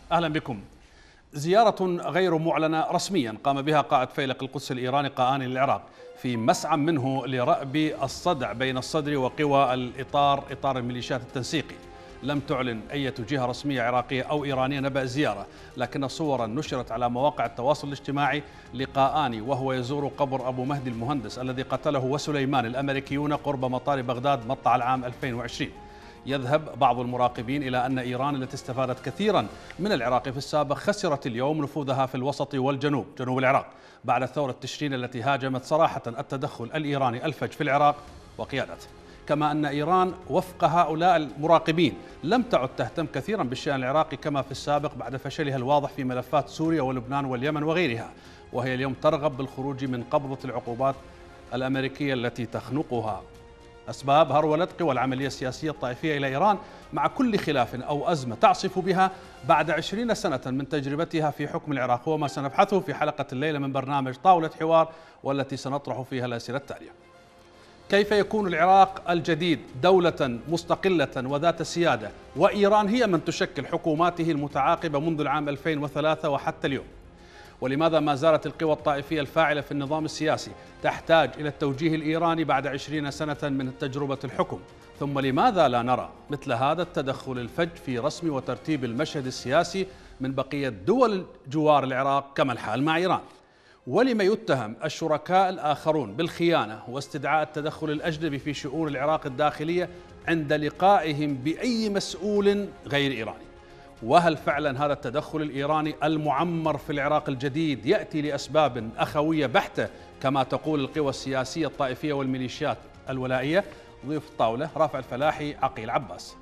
أهلا بكم. زيارة غير معلنة رسميا قام بها قائد فيلق القدس الإيراني قآني للعراق في مسعى منه لرأب الصدع بين الصدر وقوى إطار الميليشيات التنسيقي. لم تعلن أي جهة رسمية عراقية أو إيرانية نبأ الزيارة، لكن صورا نشرت على مواقع التواصل الاجتماعي لقآني وهو يزور قبر أبو مهدي المهندس الذي قتله وسليمان الأمريكيون قرب مطار بغداد مطلع العام 2020. يذهب بعض المراقبين إلى أن إيران التي استفادت كثيرا من العراق في السابق خسرت اليوم نفوذها في الوسط والجنوب، جنوب العراق، بعد ثورة تشرين التي هاجمت صراحة التدخل الإيراني الفج في العراق وقيادته. كما أن إيران وفق هؤلاء المراقبين لم تعد تهتم كثيرا بالشأن العراقي كما في السابق بعد فشلها الواضح في ملفات سوريا ولبنان واليمن وغيرها، وهي اليوم ترغب بالخروج من قبضة العقوبات الأمريكية التي تخنقها. أسباب هرولة قوى العملية السياسية الطائفية إلى إيران مع كل خلاف أو أزمة تعصف بها بعد 20 سنة من تجربتها في حكم العراق، هو ما سنبحثه في حلقة الليلة من برنامج طاولة حوار، والتي سنطرح فيها الأسئلة التالية: كيف يكون العراق الجديد دولة مستقلة وذات سيادة وإيران هي من تشكل حكوماته المتعاقبة منذ العام 2003 وحتى اليوم؟ ولماذا ما زالت القوى الطائفية الفاعلة في النظام السياسي تحتاج إلى التوجيه الإيراني بعد 20 سنة من تجربة الحكم؟ ثم لماذا لا نرى مثل هذا التدخل الفج في رسم وترتيب المشهد السياسي من بقية دول جوار العراق كما الحال مع إيران؟ ولما يتهم الشركاء الآخرون بالخيانة واستدعاء التدخل الأجنبي في شؤون العراق الداخلية عند لقائهم بأي مسؤول غير إيراني؟ وهل فعلا هذا التدخل الإيراني المعمر في العراق الجديد يأتي لأسباب أخوية بحتة كما تقول القوى السياسية الطائفية والميليشيات الولائية؟ ضيوف الطاولة: رافع الفلاحي، عقيل عباس.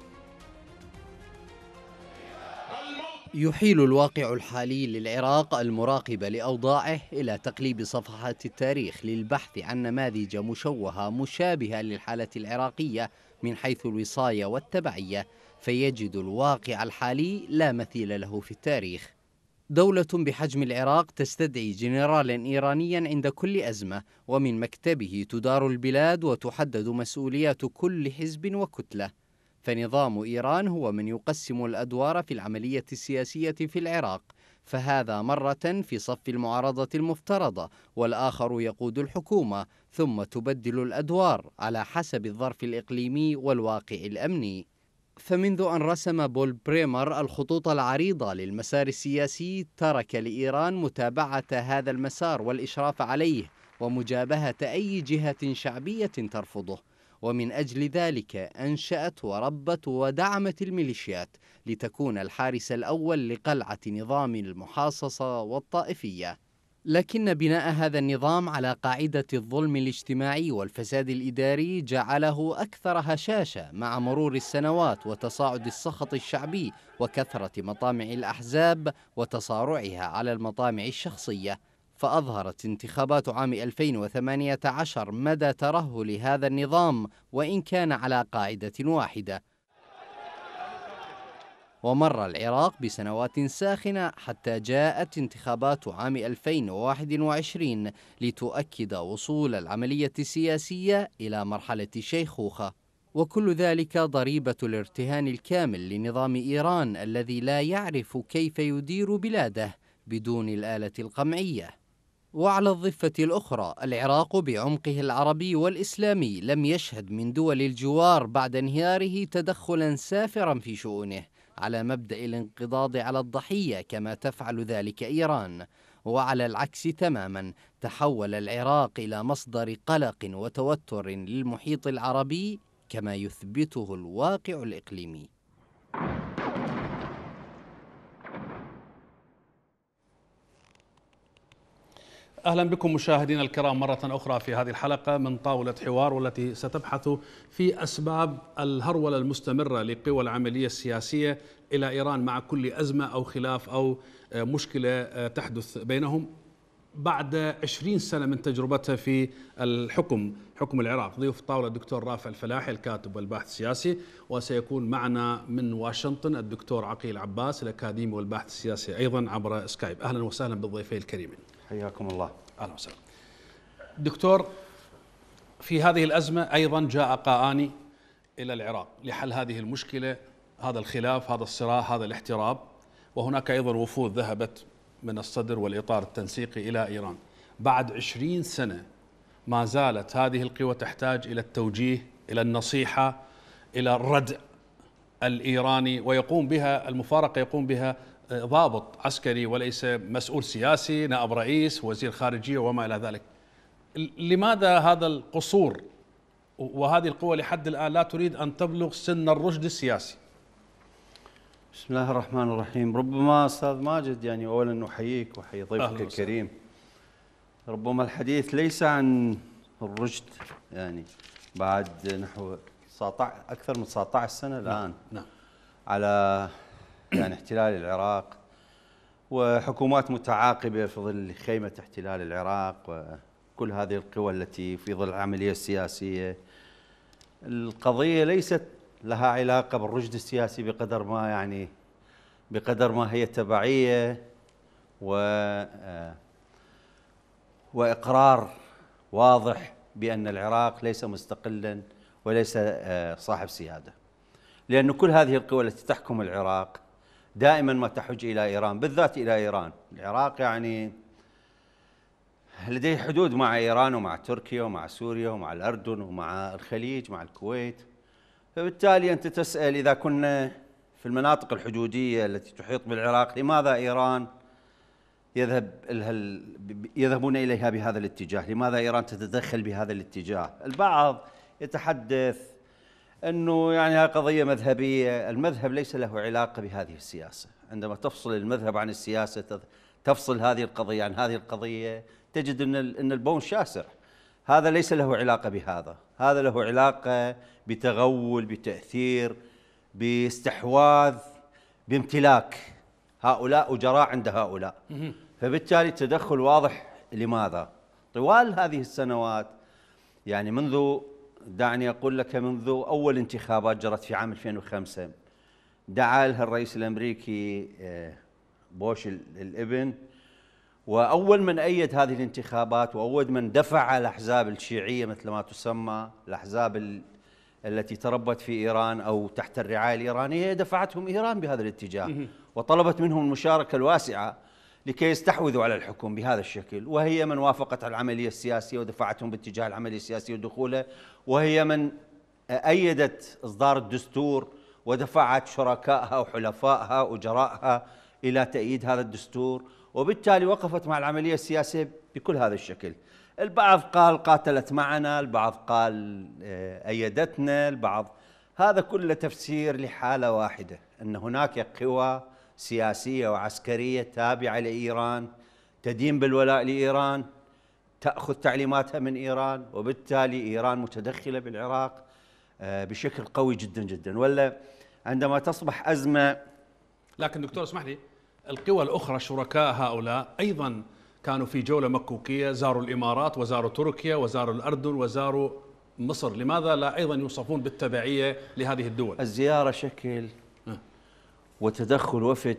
يحيل الواقع الحالي للعراق المراقب لأوضاعه إلى تقليب صفحات التاريخ للبحث عن نماذج مشوهة مشابهة للحالة العراقية من حيث الوصاية والتبعية، فيجد الواقع الحالي لا مثيل له في التاريخ. دولة بحجم العراق تستدعي جنرالا إيرانيا عند كل أزمة، ومن مكتبه تدار البلاد وتحدد مسؤوليات كل حزب وكتلة. فنظام إيران هو من يقسم الأدوار في العملية السياسية في العراق، فهذا مرة في صف المعارضة المفترضة والآخر يقود الحكومة، ثم تبدل الأدوار على حسب الظرف الإقليمي والواقع الأمني. فمنذ أن رسم بول بريمر الخطوط العريضة للمسار السياسي ترك لإيران متابعة هذا المسار والإشراف عليه ومجابهة أي جهة شعبية ترفضه، ومن أجل ذلك أنشأت وربت ودعمت الميليشيات لتكون الحارس الأول لقلعة نظام المحاصصة والطائفية. لكن بناء هذا النظام على قاعدة الظلم الاجتماعي والفساد الإداري جعله أكثر هشاشة مع مرور السنوات وتصاعد السخط الشعبي وكثرة مطامع الأحزاب وتصارعها على المطامع الشخصية. فأظهرت انتخابات عام 2018 مدى ترهل هذا النظام وإن كان على قاعدة واحدة. ومر العراق بسنوات ساخنة حتى جاءت انتخابات عام 2021 لتؤكد وصول العملية السياسية إلى مرحلة شيخوخة، وكل ذلك ضريبة الارتهان الكامل لنظام إيران الذي لا يعرف كيف يدير بلاده بدون الآلة القمعية. وعلى الضفة الأخرى العراق بعمقه العربي والإسلامي لم يشهد من دول الجوار بعد انهياره تدخلا سافرا في شؤونه على مبدأ الانقضاض على الضحية كما تفعل ذلك إيران. وعلى العكس تماما تحول العراق إلى مصدر قلق وتوتر للمحيط العربي كما يثبته الواقع الإقليمي. أهلا بكم مشاهدينا الكرام مرة أخرى في هذه الحلقة من طاولة حوار، والتي ستبحث في أسباب الهرولة المستمرة لقوى العملية السياسية إلى إيران مع كل أزمة أو خلاف أو مشكلة تحدث بينهم بعد 20 سنة من تجربتها في حكم العراق. ضيوف الطاولة الدكتور رافع الفلاحي الكاتب والباحث السياسي، وسيكون معنا من واشنطن الدكتور عقيل عباس الأكاديمي والباحث السياسي أيضا عبر سكايب. أهلا وسهلا بالضيفين الكريمين. حياكم الله. أهلا وسهلا دكتور. في هذه الأزمة أيضا جاء قآني إلى العراق لحل هذه المشكلة، هذا الخلاف، هذا الصراع، هذا الاحتراب، وهناك أيضا وفود ذهبت من الصدر والإطار التنسيقي إلى إيران. بعد 20 سنة ما زالت هذه القوى تحتاج إلى التوجيه، إلى النصيحة، إلى الردع الإيراني، ويقوم بها المفارقة، يقوم بها ضابط عسكري وليس مسؤول سياسي، نائب رئيس، وزير خارجية وما إلى ذلك. لماذا هذا القصور وهذه القوى لحد الآن لا تريد أن تبلغ سن الرشد السياسي؟ بسم الله الرحمن الرحيم. ربما أستاذ ماجد يعني أولا أحييك وأحيي ضيفك الكريم. ربما الحديث ليس عن الرشد، يعني بعد نحو أكثر من 19 سنة الآن نعم. على يعني احتلال العراق وحكومات متعاقبة في ظل خيمة احتلال العراق وكل هذه القوى التي في ظل العملية السياسية. القضية ليست لها علاقة بالرشد السياسي بقدر ما هي تبعية وإقرار واضح بأن العراق ليس مستقلا وليس صاحب سيادة، لأن كل هذه القوى التي تحكم العراق دائما ما تحج إلى إيران، بالذات إلى إيران. العراق يعني لديه حدود مع إيران ومع تركيا ومع سوريا ومع الأردن ومع الخليج مع الكويت، فبالتالي أنت تسأل إذا كنا في المناطق الحدودية التي تحيط بالعراق لماذا إيران يذهبون إليها بهذا الاتجاه؟ لماذا إيران تتدخل بهذا الاتجاه؟ البعض يتحدث أنه يعني هذه قضية مذهبية. المذهب ليس له علاقة بهذه السياسة. عندما تفصل المذهب عن السياسة، تفصل هذه القضية عن هذه القضية، تجد أن البون شاسع. هذا ليس له علاقة بهذا، هذا له علاقة بتغول، بتأثير، باستحواذ، بامتلاك هؤلاء أجراء عند هؤلاء. فبالتالي التدخل واضح. لماذا؟ طوال هذه السنوات، يعني دعني أقول لك منذ أول انتخابات جرت في عام 2005 دعا لها الرئيس الأمريكي بوش الابن، وأول من أيد هذه الانتخابات وأول من دفع الأحزاب الشيعية مثل ما تسمى، الأحزاب التي تربت في إيران أو تحت الرعاية الإيرانية، دفعتهم إيران بهذا الاتجاه وطلبت منهم المشاركة الواسعة لكي يستحوذوا على الحكم بهذا الشكل. وهي من وافقت على العملية السياسية ودفعتهم باتجاه العملية السياسية ودخوله، وهي من أيدت إصدار الدستور ودفعت شركائها وحلفائها وأجرائها إلى تأييد هذا الدستور، وبالتالي وقفت مع العملية السياسية بكل هذا الشكل. البعض قال قاتلت معنا، البعض قال أيدتنا، البعض. هذا كله تفسير لحالة واحدة، أن هناك قوى سياسية وعسكرية تابعة لإيران تدين بالولاء لإيران، تأخذ تعليماتها من إيران، وبالتالي إيران متدخلة بالعراق بشكل قوي جدا جدا. ولا عندما تصبح أزمة. لكن دكتور اسمح لي، القوى الأخرى شركاء هؤلاء أيضا كانوا في جولة مكوكية، زاروا الإمارات وزاروا تركيا وزاروا الأردن وزاروا مصر، لماذا لا أيضا يوصفون بالتبعية لهذه الدول؟ الزيارة شكل وتدخل وفد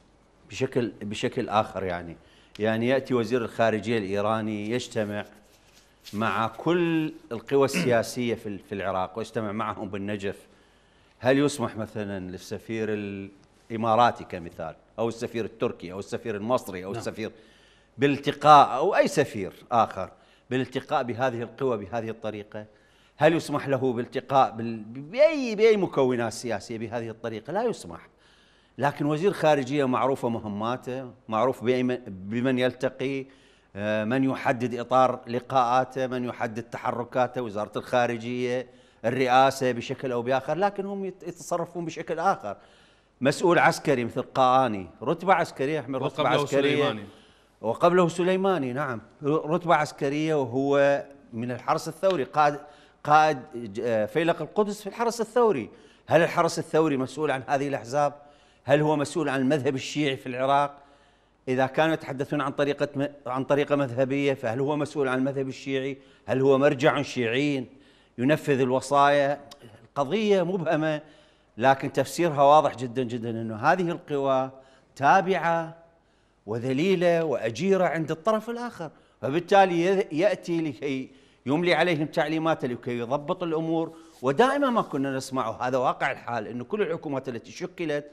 بشكل آخر. يعني يأتي وزير الخارجية الإيراني يجتمع مع كل القوى السياسية في العراق ويجتمع معهم بالنجف. هل يسمح مثلا للسفير الإماراتي كمثال أو السفير التركي أو السفير المصري أو السفير بالالتقاء، أو أي سفير آخر بالالتقاء بهذه القوى بهذه الطريقة؟ هل يسمح له بالالتقاء بأي مكونات سياسية بهذه الطريقة؟ لا يسمح. لكن وزير خارجية معروفة مهماته، معروف بمن يلتقي، من يحدد إطار لقاءاته، من يحدد تحركاته، وزارة الخارجية، الرئاسة بشكل أو بآخر. لكن هم يتصرفون بشكل آخر. مسؤول عسكري مثل قاآني، رتبة عسكرية، يحمل رتبة عسكرية، وقبله سليماني، نعم، رتبة عسكرية، وهو من الحرس الثوري، قائد فيلق القدس في الحرس الثوري. هل الحرس الثوري مسؤول عن هذه الأحزاب؟ هل هو مسؤول عن المذهب الشيعي في العراق؟ إذا كانوا يتحدثون عن طريقة مذهبية، فهل هو مسؤول عن المذهب الشيعي؟ هل هو مرجع شيعي ينفذ الوصايا؟ القضية مبهمة، لكن تفسيرها واضح جدا جدا، أنه هذه القوى تابعة وذليلة وأجيرة عند الطرف الآخر، فبالتالي يأتي لكي يملي عليهم تعليمات لكي يضبط الأمور. ودائما ما كنا نسمعه، هذا واقع الحال، أن كل الحكومات التي شكلت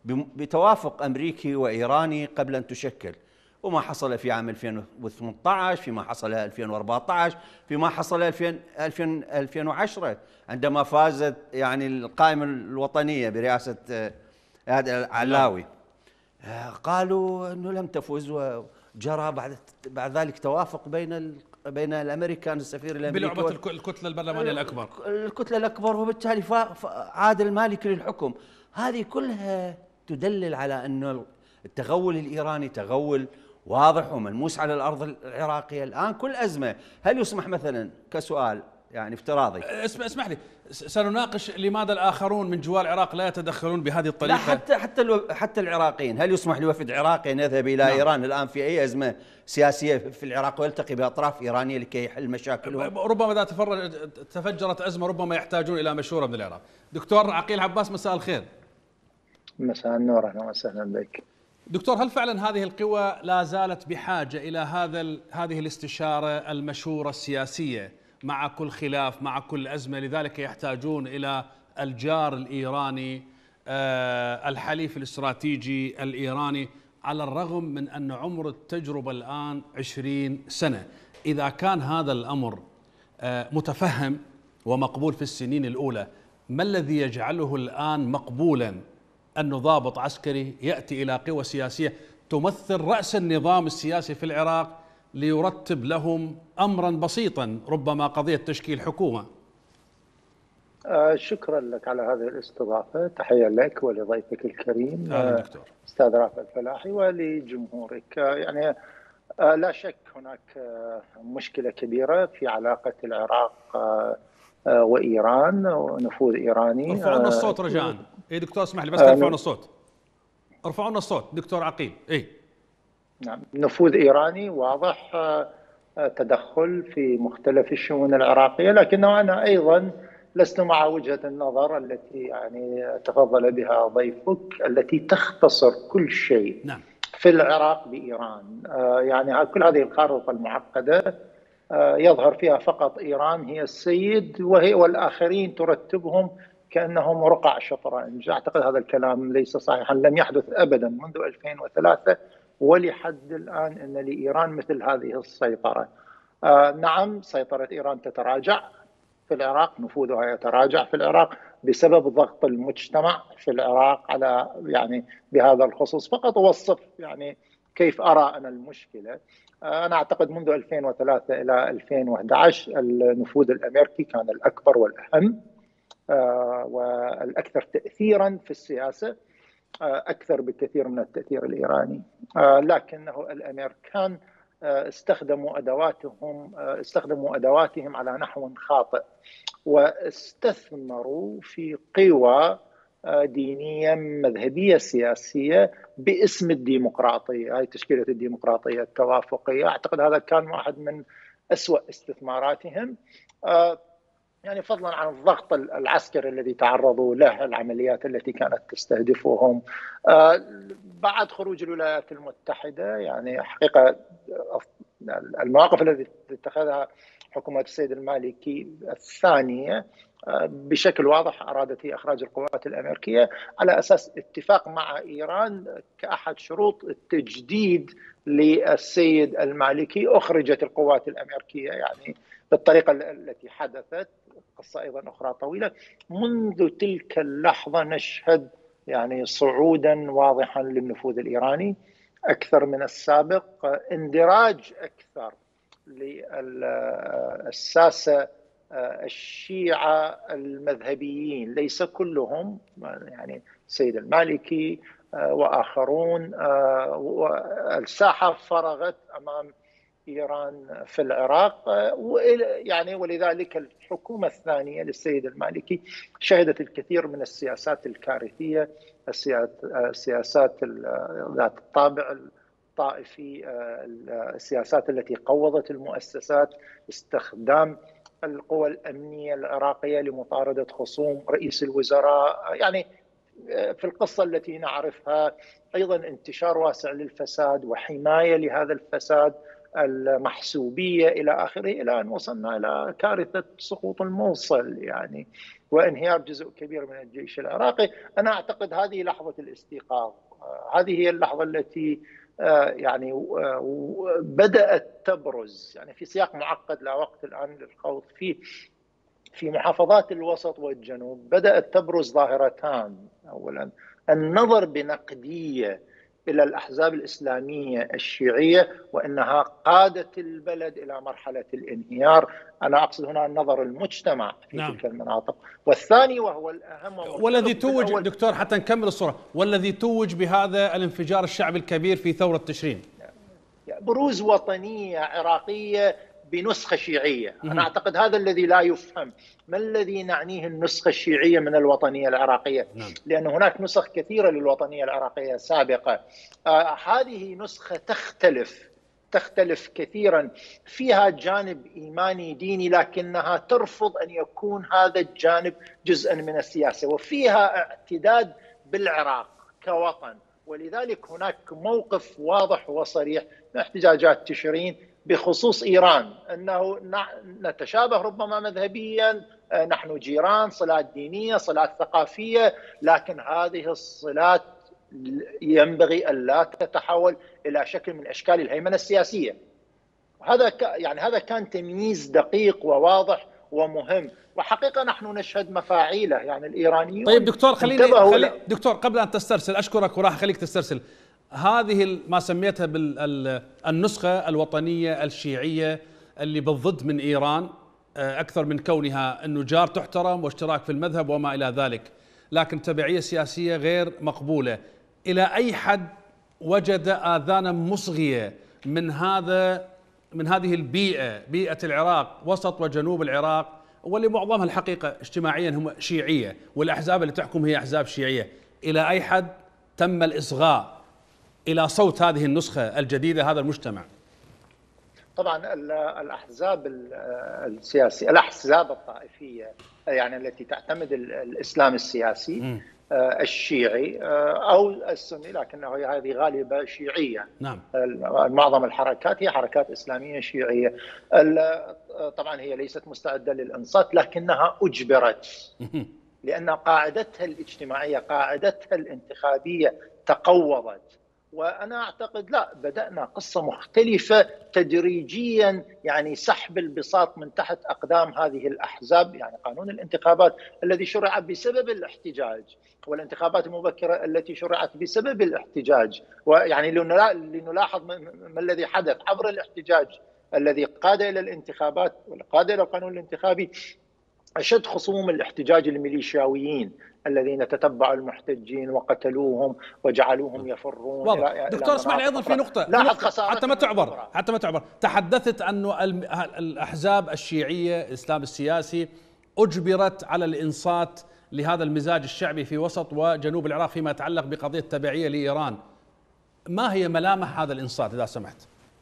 بتوافق أمريكي وإيراني قبل أن تشكل، وما حصل في عام 2018، فيما حصل 2014، فيما حصل 2010 عندما فازت يعني القائمة الوطنية برئاسة هذا العلاوي. قالوا أنه لم تفز، وجرى بعد ذلك توافق بين الأمريكان، السفير الأمريكي بلعبة الكتلة البرلمانية الأكبر، الكتلة الأكبر، وبالتالي عاد المالكي للحكم. هذه كلها تدلل على أن التغول الإيراني تغول واضح وملموس على الأرض العراقية الآن. كل أزمة، هل يسمح مثلا كسؤال يعني افتراضي، اسمح لي، سنناقش لماذا الآخرون من جوار العراق لا يتدخلون بهذه الطريقة؟ لا، حتى العراقيين، هل يسمح لوفد عراقي أن يذهب إلى إيران الآن في أي أزمة سياسية في العراق ويلتقي بأطراف إيرانية لكي يحل مشاكلهم؟ ربما إذا تفجرت أزمة ربما يحتاجون إلى مشورة من العراق. دكتور عقيل عباس، مساء الخير. مساء النور، أهلا وسهلا بك. دكتور، هل فعلا هذه القوى لا زالت بحاجة إلى هذه الاستشارة المشورة السياسية مع كل خلاف، مع كل أزمة، لذلك يحتاجون إلى الجار الإيراني، الحليف الاستراتيجي الإيراني، على الرغم من أن عمر التجربة الآن 20 سنة؟ إذا كان هذا الأمر متفهم ومقبول في السنين الأولى، ما الذي يجعله الآن مقبولا أن ضابط عسكري يأتي إلى قوى سياسية تمثل رأس النظام السياسي في العراق ليرتب لهم أمرا بسيطا، ربما قضية تشكيل حكومة؟ شكرا لك على هذه الاستضافة، تحية لك ولضيفك الكريم أستاذ رافع الفلاحي ولجمهورك. يعني لا شك هناك مشكلة كبيرة في علاقة العراق وإيران ونفوذ إيراني. ارفعوا لنا الصوت رجاء. إيه دكتور، اسمح لي بس ارفعوا لنا الصوت. ارفعوا لنا الصوت دكتور عقيل. إيه نعم، نفوذ إيراني واضح، تدخل في مختلف الشؤون العراقية، لكنه أنا أيضا لست مع وجهة النظر التي يعني تفضل بها ضيفك، التي تختصر كل شيء نعم في العراق بإيران. يعني كل هذه الخارطة المعقدة يظهر فيها فقط إيران هي السيد، وهي والآخرين ترتبهم كأنهم رقع شطرنج. أعتقد هذا الكلام ليس صحيحا، لم يحدث أبدا منذ 2003 ولحد الآن أن لإيران مثل هذه السيطرة. نعم، سيطرة إيران تتراجع في العراق، نفوذها يتراجع في العراق بسبب ضغط المجتمع في العراق على يعني بهذا الخصوص. فقط أوصف يعني كيف أرى أنا المشكلة. أنا أعتقد منذ 2003 إلى 2011 النفوذ الأمريكي كان الأكبر والأهم والأكثر تأثيرا في السياسة، أكثر بكثير من التأثير الإيراني. لكنه الأمريكان استخدموا أدواتهم على نحو خاطئ، واستثمروا في قوى دينية مذهبية سياسية باسم الديمقراطية، هاي تشكيلة الديمقراطية التوافقية. أعتقد هذا كان واحد من أسوأ استثماراتهم، يعني فضلا عن الضغط العسكري الذي تعرضوا له، العمليات التي كانت تستهدفهم بعد خروج الولايات المتحدة. يعني حقيقة المواقف التي اتخذها حكومة السيد المالكي الثانية بشكل واضح أرادت هي إخراج القوات الأمريكية على أساس اتفاق مع إيران كأحد شروط التجديد للسيد المالكي. أخرجت القوات الأمريكية يعني بالطريقة التي حدثت، قصة أيضا أخرى طويلة. منذ تلك اللحظة نشهد يعني صعودا واضحا للنفوذ الإيراني أكثر من السابق، اندراج أكثر للساسة الشيعة المذهبيين، ليس كلهم، يعني السيد المالكي وآخرون. الساحة فرغت أمام إيران في العراق، يعني ولذلك الحكومة الثانية للسيد المالكي شهدت الكثير من السياسات الكارثية، السياسات ذات الطابع الطائفي، السياسات التي قوضت المؤسسات، استخدام القوى الأمنية العراقية لمطاردة خصوم رئيس الوزراء. يعني في القصة التي نعرفها أيضا انتشار واسع للفساد وحماية لهذا الفساد المحسوبية إلى آخره، إلى أن وصلنا إلى كارثة سقوط الموصل يعني وانهيار جزء كبير من الجيش العراقي. أنا أعتقد هذه لحظة الاستيقاظ، هذه هي اللحظة التي يعني بدأت تبرز يعني في سياق معقد لا وقت الآن للخوض فيه. في محافظات الوسط والجنوب بدأت تبرز ظاهرتان. أولا النظر بنقدية إلى الأحزاب الإسلامية الشيعية وأنها قادت البلد إلى مرحلة الانهيار. أنا أقصد هنا النظر المجتمع في تلك المناطق. والثاني وهو الأهم والذي توج دكتور حتى نكمل الصورة، والذي توج بهذا الانفجار الشعبي الكبير في ثورة تشرين، بروز وطنية عراقية بنسخة شيعية. أنا أعتقد هذا الذي لا يفهم. ما الذي نعنيه النسخة الشيعية من الوطنية العراقية؟ لأن هناك نسخ كثيرة للوطنية العراقية سابقة. هذه نسخة تختلف كثيرا، فيها جانب إيماني ديني لكنها ترفض أن يكون هذا الجانب جزءا من السياسة، وفيها اعتداد بالعراق كوطن. ولذلك هناك موقف واضح وصريح من احتجاجات تشرين بخصوص إيران، أنه نتشابه ربما مذهبيا، نحن جيران، صلات دينية، صلات ثقافية، لكن هذه الصلات ينبغي ألا تتحول إلى شكل من أشكال الهيمنة السياسية. هذا كان تمييز دقيق وواضح ومهم، وحقيقة نحن نشهد مفاعيله. يعني الإيرانيون طيب دكتور دكتور قبل أن تسترسل، أشكرك وراح أخليك تسترسل. هذه ما سميتها بالنسخة الوطنية الشيعية اللي بالضد من إيران، أكثر من كونها أنه جار تحترم واشتراك في المذهب وما إلى ذلك، لكن تبعية سياسية غير مقبولة. إلى أي حد وجد آذانا مصغية من هذه البيئة، بيئة العراق وسط وجنوب العراق، واللي معظمها الحقيقة اجتماعيا هم شيعية، والأحزاب اللي تحكم هي أحزاب شيعية، إلى أي حد تم الإصغاء إلى صوت هذه النسخة الجديدة هذا المجتمع؟ طبعا الأحزاب السياسية، الأحزاب الطائفية يعني التي تعتمد الإسلام السياسي الشيعي أو السني، لكنه هذه غالبة شيعية. نعم. معظم الحركات هي حركات إسلامية شيعية. طبعا هي ليست مستعدة للإنصات، لكنها أجبرت لأن قاعدتها الاجتماعية، قاعدتها الانتخابية تقوضت. وأنا أعتقد لا، بدأنا قصة مختلفة تدريجيا، يعني سحب البساط من تحت أقدام هذه الأحزاب. يعني قانون الانتخابات الذي شرع بسبب الاحتجاج، والانتخابات المبكرة التي شرعت بسبب الاحتجاج، ويعني لنلاحظ ما الذي حدث عبر الاحتجاج الذي قاد إلى الانتخابات وقاد إلى القانون الانتخابي. أشد خصوم الاحتجاج الميليشياويين الذين تتبعوا المحتجين وقتلوهم وجعلوهم يفرون. دكتور اسمعني أيضا في نقطة حتى ما تعبر تحدثت أنه الأحزاب الشيعية الإسلام السياسي أجبرت على الإنصات لهذا المزاج الشعبي في وسط وجنوب العراق فيما يتعلق بقضية التبعية لإيران. ما هي ملامح هذا الإنصات إذا سمحت؟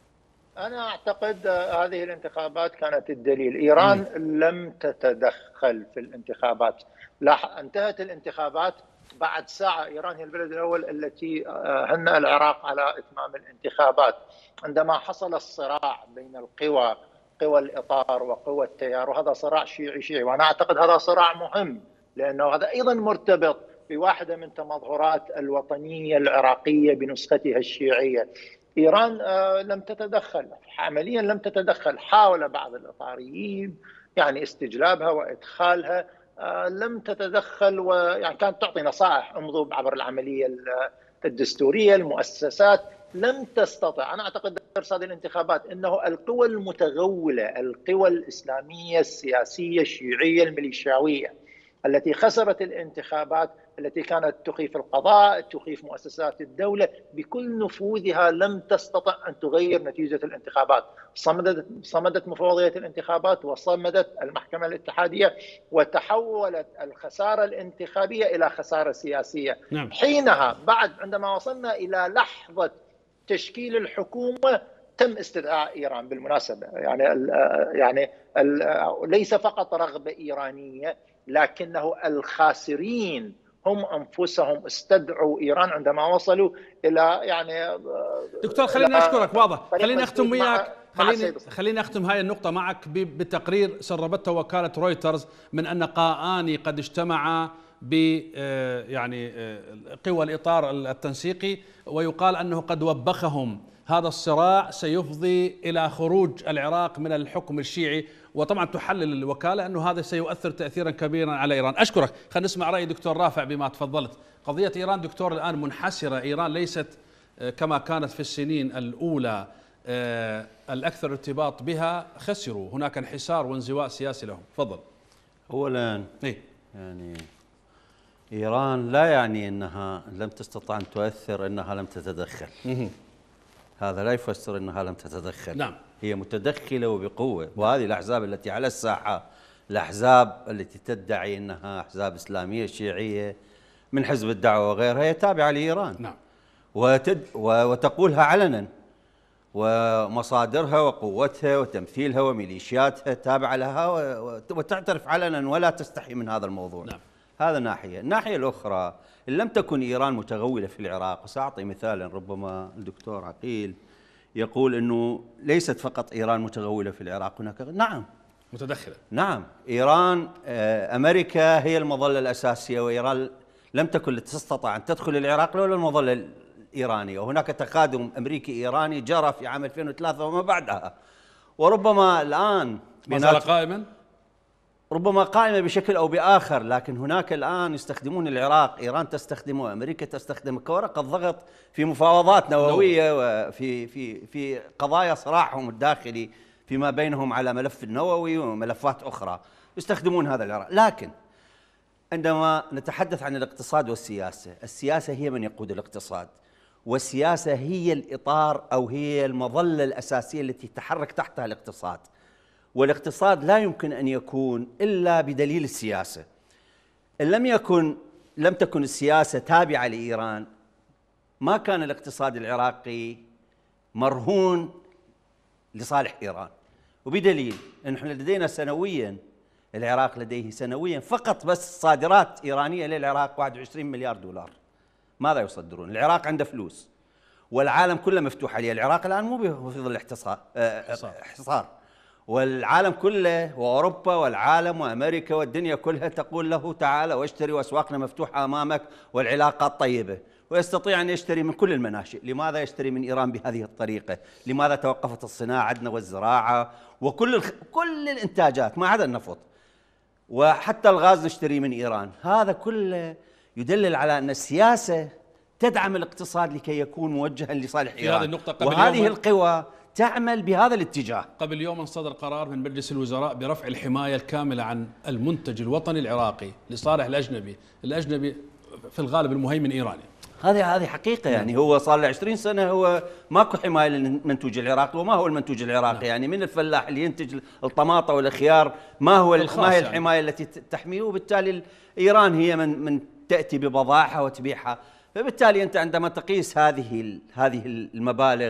أنا أعتقد هذه الانتخابات كانت الدليل. إيران لم تتدخل في الانتخابات. انتهت الانتخابات بعد ساعة. إيران هي البلد الأول التي هنأ العراق على إتمام الانتخابات. عندما حصل الصراع بين القوى، قوى الإطار وقوى التيار، وهذا صراع شيعي، وأنا أعتقد هذا صراع مهم لأنه هذا أيضا مرتبط بواحدة من تمظهرات الوطنية العراقية بنسختها الشيعية. إيران لم تتدخل عمليا، لم تتدخل. حاول بعض الإطاريين يعني استجلابها وإدخالها، لم تتدخل، ويعني كانت تعطي نصائح امضوا عبر العملية الدستورية. المؤسسات لم تستطع. أنا أعتقد درس هذه الانتخابات أنه القوى المتغولة، القوى الإسلامية السياسية الشيعية الميليشياوية التي خسرت الانتخابات، التي كانت تخيف القضاء، تخيف مؤسسات الدولة بكل نفوذها، لم تستطع أن تغير نتيجة الانتخابات. صمدت مفوضية الانتخابات وصمدت المحكمة الاتحادية، وتحولت الخسارة الانتخابية إلى خسارة سياسية. نعم. حينها عندما وصلنا إلى لحظة تشكيل الحكومة تم استدعاء إيران بالمناسبة. يعني ليس فقط رغبة إيرانية، لكنه الخاسرين هم أنفسهم استدعوا إيران عندما وصلوا إلى يعني دكتور خليني أشكرك. واضح. مع السيد الصدر. خليني أختم هاي النقطة معك بتقرير سربته وكالة رويترز من أن قاآن قد اجتمعا ب يعني قوى الإطار التنسيقي، ويقال أنه قد وبخهم هذا الصراع سيفضي إلى خروج العراق من الحكم الشيعي. وطبعا تحلل الوكالة أنه هذا سيؤثر تأثيرا كبيرا على إيران. أشكرك. خلينا نسمع رأي دكتور رافع بما تفضلت. قضية إيران دكتور الآن منحسرة، إيران ليست كما كانت في السنين الأولى الأكثر ارتباط بها، خسروا، هناك انحسار وانزواء سياسي لهم. تفضل. أولا يعني إيران لا يعني أنها لم تستطع أن تؤثر أنها لم تتدخل. هذا لا يفسر أنها لم تتدخل. نعم. هي متدخلة وبقوة، وهذه الأحزاب التي على الساحة، الأحزاب التي تدعي أنها أحزاب إسلامية شيعية من حزب الدعوة وغيرها هي تابعة لإيران. نعم. وتقولها علنا، ومصادرها وقوتها وتمثيلها وميليشياتها تابعة لها وتعترف علنا ولا تستحي من هذا الموضوع. نعم. هذا ناحية. الناحية الأخرى، إن لم تكن إيران متغولة في العراق، وسأعطي مثالا، ربما الدكتور عقيل يقول أنه ليست فقط إيران متغولة في العراق، هناك نعم متدخلة. نعم. إيران أمريكا هي المظلة الأساسية، وإيران لم تكن تستطع أن تدخل العراق لولا المظلة الإيرانية، وهناك تقادم أمريكي إيراني جرى في عام 2003 وما بعدها، وربما الآن ما زال قائما، ربما قائمة بشكل أو بآخر، لكن هناك الآن يستخدمون العراق، إيران تستخدمه، أمريكا تستخدمه كورقة ضغط في مفاوضات نووية وفي في قضايا صراعهم الداخلي فيما بينهم على ملف النووي وملفات أخرى، يستخدمون هذا العراق. لكن عندما نتحدث عن الاقتصاد والسياسة، السياسة هي من يقود الاقتصاد، والسياسة هي الإطار أو هي المظلة الأساسية التي يتحرك تحتها الاقتصاد، والاقتصاد لا يمكن أن يكون إلا بدليل السياسة. إن لم تكن السياسة تابعة لإيران، ما كان الاقتصاد العراقي مرهون لصالح إيران. وبدليل أن نحن لدينا سنويا، العراق لديه سنويا فقط بس صادرات إيرانية للعراق 21 مليار دولار. ماذا يصدرون؟ العراق عنده فلوس والعالم كله مفتوح عليه. العراق الآن مو في ظل حصار، والعالم كله وأوروبا والعالم وأمريكا والدنيا كلها تقول له تعال واشتري وأسواقنا مفتوحة أمامك والعلاقات طيبة، ويستطيع أن يشتري من كل المناشئ. لماذا يشتري من إيران بهذه الطريقة؟ لماذا توقفت الصناعة عندنا والزراعة وكل كل الإنتاجات ما عدا النفط، وحتى الغاز نشتري من إيران؟ هذا كله يدلل على أن السياسة تدعم الاقتصاد لكي يكون موجها لصالح إيران، وهذه القوى تعمل بهذا الاتجاه. قبل يوم صدر قرار من مجلس الوزراء برفع الحماية الكاملة عن المنتج الوطني العراقي لصالح الأجنبي في الغالب المهيمن إيراني. هذه حقيقة. يعني هو صار له 20 سنة هو ماكو حماية للمنتوج العراقي. وما هو المنتوج العراقي؟ يعني من الفلاح اللي ينتج الطماطة والخيار ما هي الحماية التي تحميه؟ وبالتالي إيران هي من تأتي ببضاعها وتبيعها. فبالتالي أنت عندما تقيس هذه المبالغ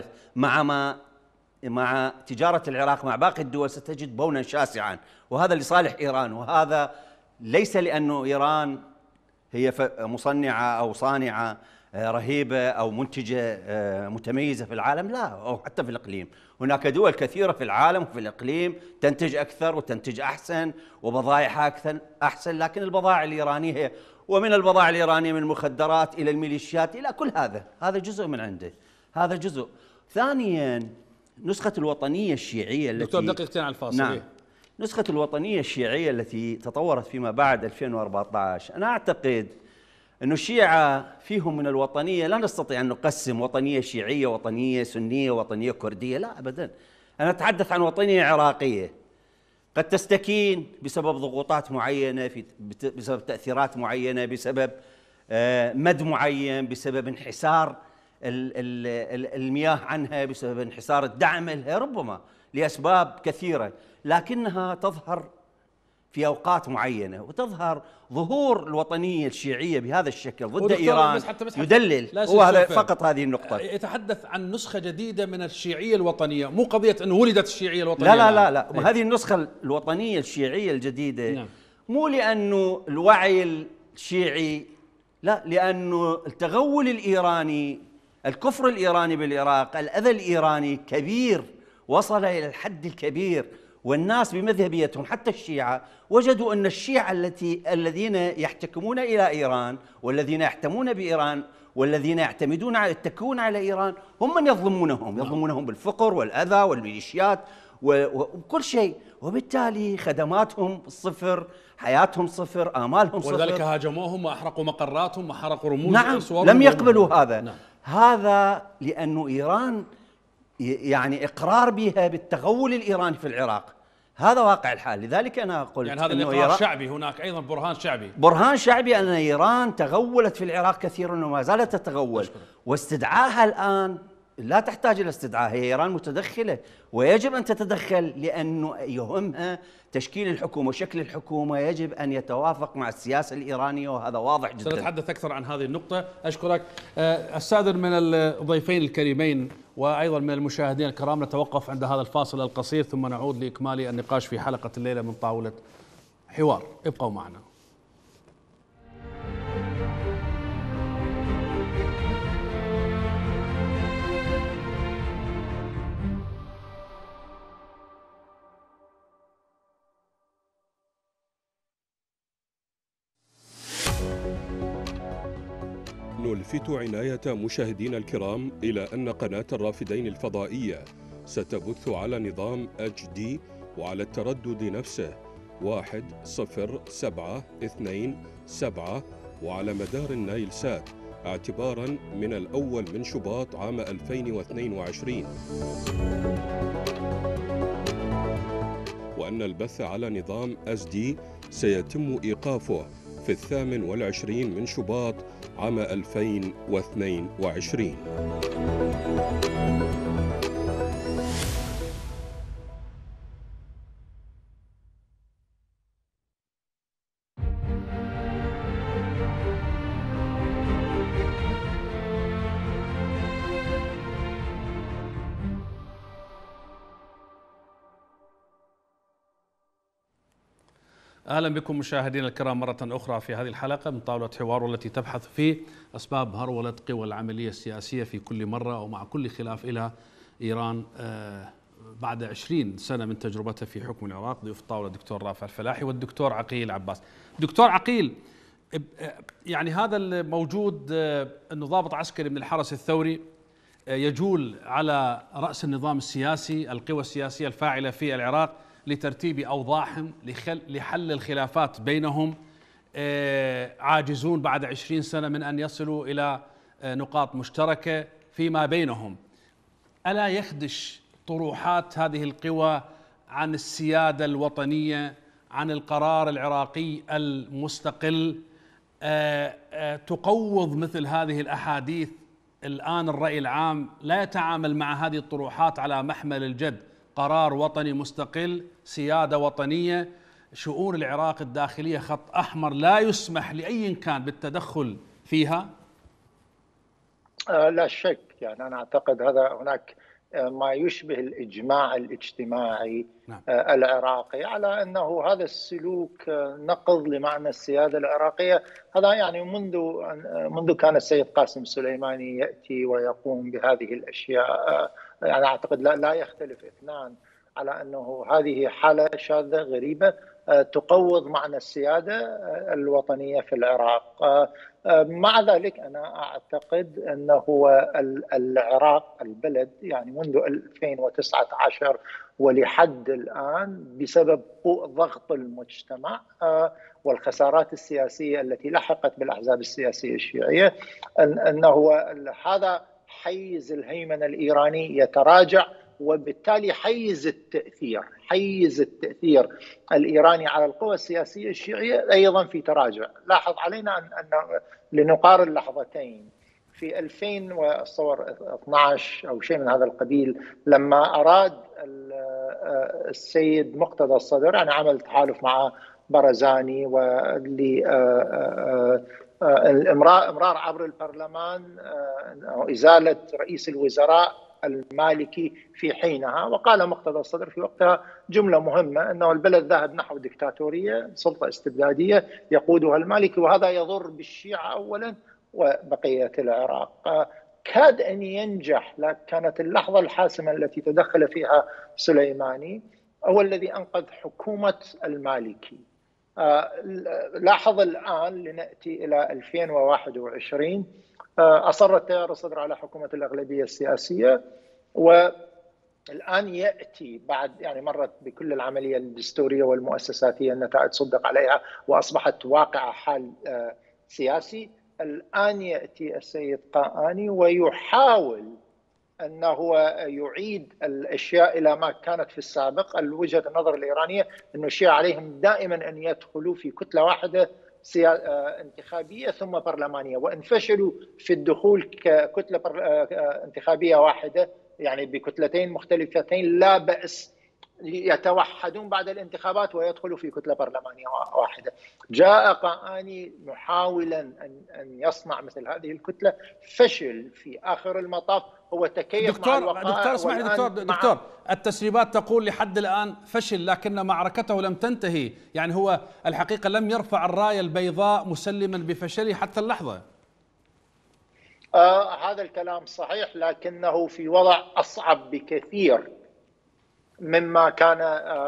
مع تجارة العراق مع باقي الدول ستجد بونا شاسعا، وهذا لصالح إيران. وهذا ليس لأنه إيران هي مصنعة أو صانعة رهيبة أو منتجة متميزة في العالم، لا، أو حتى في الإقليم. هناك دول كثيرة في العالم وفي الإقليم تنتج أكثر وتنتج أحسن وبضائعها أحسن، لكن البضائع الإيرانية هي، ومن البضائع الإيرانية من المخدرات إلى الميليشيات إلى كل هذا جزء من عنده، هذا جزء. ثانيا، نسخة الوطنية الشيعية التي دكتور دقيقتين على الفاصل. نعم. نسخة الوطنية الشيعية التي تطورت فيما بعد 2014، أنا أعتقد أن الشيعة فيهم من الوطنية لا نستطيع أن نقسم وطنية شيعية، وطنية سنية، وطنية كردية، لا أبدا. أنا أتحدث عن وطنية عراقية قد تستكين بسبب ضغوطات معينة، بسبب تأثيرات معينة، بسبب مد معين، بسبب انحسار المياه عنها، بسبب انحسار الدعم لها، ربما لأسباب كثيرة، لكنها تظهر في أوقات معينة، وتظهر ظهور الوطنية الشيعية بهذا الشكل ضد إيران يدلل. هو هذا فقط هذه النقطة. يتحدث عن نسخة جديدة من الشيعية الوطنية، مو قضية أنه ولدت الشيعية الوطنية. لا. هذه النسخة الوطنية الشيعية الجديدة، نعم، مو لأنه الوعي الشيعي، لا، لأنه التغول الإيراني، الكفر الإيراني بالعراق، الأذى الإيراني كبير وصل إلى الحد الكبير، والناس بمذهبيتهم حتى الشيعة وجدوا أن الشيعة الذين يحتكمون إلى إيران والذين يحتمون بإيران والذين يعتمدون على التكون على إيران هم من يظلمونهم بالفقر والأذى والميليشيات وكل شيء، وبالتالي خدماتهم صفر، حياتهم صفر، آمالهم صفر، ولذلك هاجموهم وأحرقوا مقراتهم وحرقوا رموز نعم، لم يقبلوا هذا. نعم. هذا لأنه إيران يعني إقرار بها بالتغول الإيراني في العراق، هذا واقع الحال. لذلك أنا قلت يعني هذا الإقرار شعبي، هناك أيضا برهان شعبي أن إيران تغولت في العراق كثيرا وما زالت تتغول، واستدعاها الآن لا تحتاج إلى استدعاء، هي إيران متدخلة ويجب أن تتدخل لأنه يهمها تشكيل الحكومة وشكل الحكومة يجب أن يتوافق مع السياسة الإيرانية، وهذا واضح جدا. سنتحدث أكثر عن هذه النقطة. أشكرك. السادة من الضيفين الكريمين وأيضا من المشاهدين الكرام، نتوقف عند هذا الفاصل القصير ثم نعود لإكمال النقاش في حلقة الليلة من طاولة حوار. ابقوا معنا. نلفت عناية مشاهدينا الكرام إلى أن قناة الرافدين الفضائية ستبث على نظام HD وعلى التردد نفسه 10727 وعلى مدار النايل سات اعتبارا من الأول من شباط عام 2022، وأن البث على نظام SD سيتم إيقافه في 28 من شباط عام 2022. أهلا بكم مشاهدينا الكرام مرة أخرى في هذه الحلقة من طاولة حوار، والتي تبحث في أسباب هرولة قوى العملية السياسية في كل مرة ومع كل خلاف إلى إيران بعد 20 سنة من تجربتها في حكم العراق. ضيوف الطاولة الدكتور رافع الفلاحي والدكتور عقيل عباس. دكتور عقيل، يعني هذا الموجود أنه ضابط عسكري من الحرس الثوري يجول على رأس النظام السياسي، القوى السياسية الفاعلة في العراق، لترتيب أوضاعهم، لحل الخلافات بينهم، عاجزون بعد 20 سنة من أن يصلوا إلى نقاط مشتركة فيما بينهم. ألا يخدش طروحات هذه القوى عن السيادة الوطنية، عن القرار العراقي المستقل، تقوض مثل هذه الأحاديث؟ الآن الرأي العام لا يتعامل مع هذه الطروحات على محمل الجد. قرار وطني مستقل، سيادة وطنية، شؤون العراق الداخلية خط أحمر لا يسمح لأي كان بالتدخل فيها. لا شك، يعني أنا أعتقد هناك ما يشبه الإجماع الاجتماعي العراقي على أنه هذا السلوك نقض لمعنى السيادة العراقية. هذا يعني منذ كان السيد قاسم السليماني يأتي ويقوم بهذه الأشياء، يعني أعتقد لا يختلف اثنان على أنه هذه حالة شاذة غريبة تقوض معنى السيادة الوطنية في العراق. مع ذلك أنا أعتقد أنه العراق البلد يعني منذ 2019 ولحد الآن بسبب ضغط المجتمع والخسارات السياسية التي لحقت بالأحزاب السياسية الشيعية، أنه هذا حيز الهيمنة الإيراني يتراجع، وبالتالي حيز التأثير الإيراني على القوى السياسية الشيعية أيضا في تراجع. لاحظ علينا أن لنقارن لحظتين في 2012 أو شيء من هذا القبيل، لما أراد السيد مقتدى الصدر يعني عمل تحالف مع برزاني الإمرار عبر البرلمان إزالة رئيس الوزراء المالكي في حينها، وقال مقتدى الصدر في وقتها جملة مهمة أنه البلد ذاهب نحو ديكتاتورية، سلطة استبدادية يقودها المالكي، وهذا يضر بالشيعة أولا وبقية العراق. كاد أن ينجح، لكن كانت اللحظة الحاسمة التي تدخل فيها سليماني هو الذي أنقذ حكومة المالكي. لاحظ الآن لنأتي إلى 2021 أصر التيار الصدر على حكومة الأغلبية السياسية، والآن يأتي بعد يعني مرت بكل العملية الدستورية والمؤسساتية، النتائج صدق عليها وأصبحت واقعة حال سياسي. الآن يأتي السيد قاآني ويحاول أنه يعيد الأشياء إلى ما كانت في السابق. وجهة النظر الإيرانية أنه الشيعة عليهم دائما أن يدخلوا في كتلة واحدة انتخابية ثم برلمانية، وإن فشلوا في الدخول ككتلة انتخابية واحدة يعني بكتلتين مختلفتين لا بأس، يتوحدون بعد الانتخابات ويدخلوا في كتلة برلمانية واحدة. جاء قاآني محاولا أن يصنع مثل هذه الكتلة، فشل في آخر المطاف، هو تكيف مع الوقائع. دكتور اسمح لي دكتور التسريبات تقول لحد الآن فشل، لكن معركته لم تنتهي، يعني هو الحقيقة لم يرفع الراية البيضاء مسلما بفشله حتى اللحظة. هذا الكلام صحيح، لكنه في وضع أصعب بكثير مما كان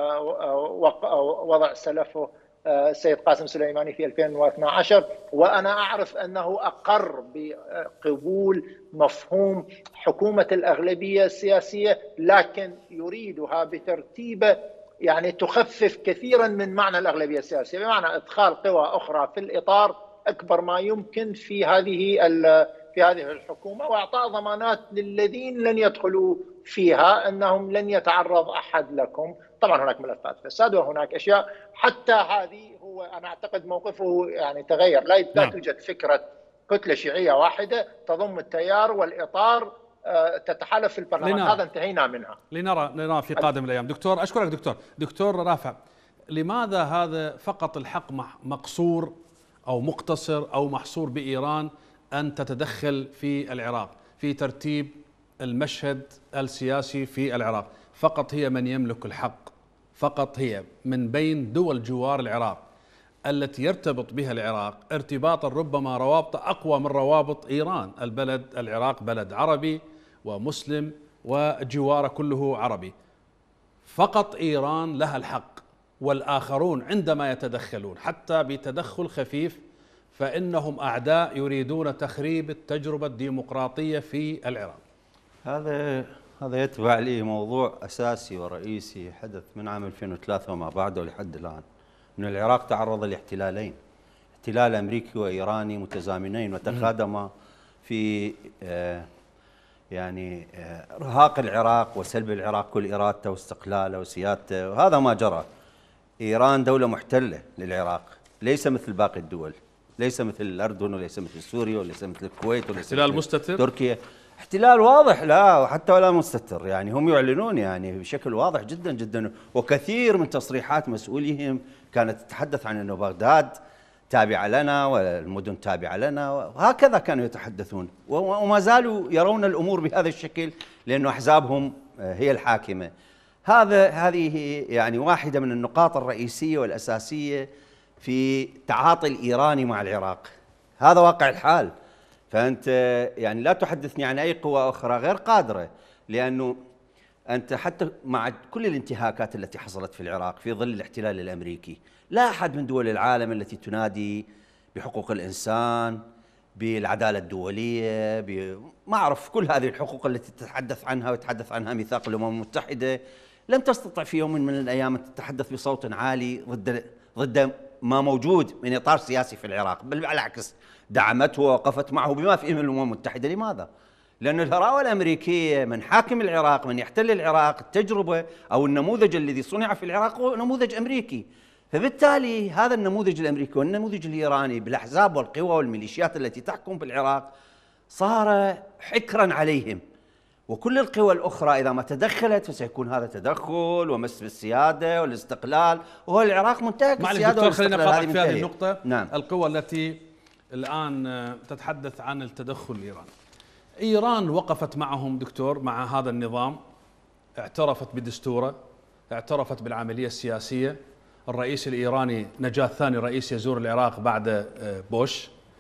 وضع سلفه السيد قاسم سليماني في 2012. وأنا أعرف أنه أقر بقبول مفهوم حكومة الأغلبية السياسية، لكن يريدها بترتيبة يعني تخفف كثيرا من معنى الأغلبية السياسية، بمعنى إدخال قوى أخرى في الإطار أكبر ما يمكن في هذه الحكومة، وإعطاء ضمانات للذين لن يدخلوا فيها أنهم لن يتعرض أحد لكم. طبعا هناك ملفات فساد وهناك أشياء، حتى هذه هو أنا أعتقد موقفه يعني تغير. لا توجد فكرة كتلة شيعية واحدة تضم التيار والإطار تتحالف في البرلمان، هذا انتهينا منها. لنرى في قادم الأيام. دكتور أشكرك. دكتور رافع، لماذا هذا فقط الحق مقصور أو مقتصر أو محصور بإيران أن تتدخل في العراق في ترتيب المشهد السياسي في العراق؟ فقط هي من يملك الحق، فقط هي من بين دول جوار العراق التي يرتبط بها العراق ارتباطا ربما روابط أقوى من روابط إيران. العراق بلد عربي ومسلم وجواره كله عربي، فقط إيران لها الحق، والآخرون عندما يتدخلون حتى بتدخل خفيف فإنهم أعداء يريدون تخريب التجربة الديمقراطية في العراق. هذا يتبع لي موضوع أساسي ورئيسي حدث من عام 2003 وما بعده لحد الآن، أن العراق تعرض لاحتلالين، احتلال أمريكي وإيراني متزامنين وتخادما في يعني إرهاق العراق وسلب العراق كل إرادته واستقلاله وسيادته، وهذا ما جرى. إيران دولة محتلة للعراق، ليس مثل باقي الدول، ليس مثل الأردن وليس مثل سوريا وليس مثل الكويت وليس احتلال مستتر، تركيا، احتلال واضح، لا وحتى ولا مستتر، يعني هم يعلنون يعني بشكل واضح جدا جدا، وكثير من تصريحات مسؤوليهم كانت تتحدث عن أنه بغداد تابعة لنا والمدن تابعة لنا، وهكذا كانوا يتحدثون، وما زالوا يرون الأمور بهذا الشكل لأنه أحزابهم هي الحاكمة. هذه يعني واحدة من النقاط الرئيسية والأساسية في تعاطي الإيراني مع العراق، هذا واقع الحال. فأنت يعني لا تحدثني عن أي قوى أخرى غير قادرة، لأنه أنت حتى مع كل الانتهاكات التي حصلت في العراق في ظل الاحتلال الأمريكي، لا أحد من دول العالم التي تنادي بحقوق الإنسان، بالعدالة الدولية، ما أعرف كل هذه الحقوق التي تتحدث عنها ويتحدث عنها ميثاق الأمم المتحدة، لم تستطع في يوم من الأيام أن تتحدث بصوت عالي ضد ما موجود من إطار سياسي في العراق، بل بالعكس دعمته ووقفت معه بما فيه من الأمم المتحدة. لماذا؟ لأن الهراءة الأمريكية من حاكم العراق، من يحتل العراق، التجربة أو النموذج الذي صنع في العراق هو نموذج أمريكي، فبالتالي هذا النموذج الأمريكي والنموذج الإيراني بالأحزاب والقوى والميليشيات التي تحكم في العراق صار حكرا عليهم، وكل القوى الأخرى إذا ما تدخلت فسيكون هذا تدخل ومس بالسيادة والاستقلال، وهو العراق منتهك السيادة والاستقلال. خلينا نقاطعك في هذه النقطة. نعم. القوى التي الآن تتحدث عن التدخل الإيراني، إيران وقفت معهم دكتور مع هذا النظام، اعترفت بدستوره، اعترفت بالعملية السياسية. الرئيس الإيراني نجاة ثاني رئيس يزور العراق بعد بوش،